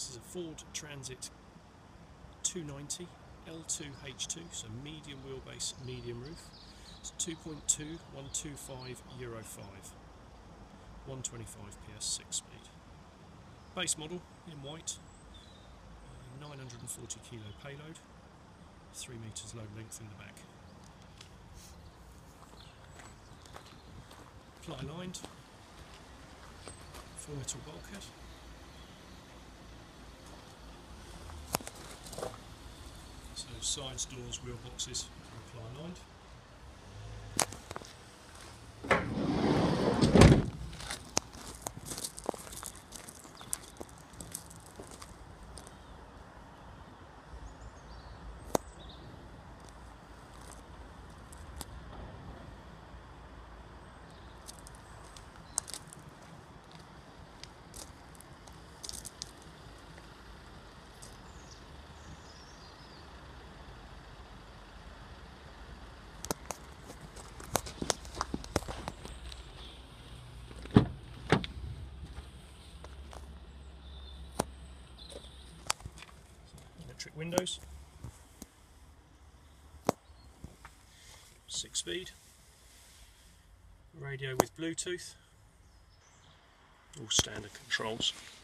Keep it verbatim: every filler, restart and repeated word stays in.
This is a Ford Transit two ninety L two H two, so medium wheelbase, medium roof. It's two point two, one twenty-five Euro five, one twenty-five P S, six speed. Base model in white, uh, nine hundred forty kilo payload, three metres load length in the back. Ply lined, full metal bulkhead. So sides, doors, wheel boxes are ply lined. Electric windows, six speed, radio with Bluetooth, all standard controls.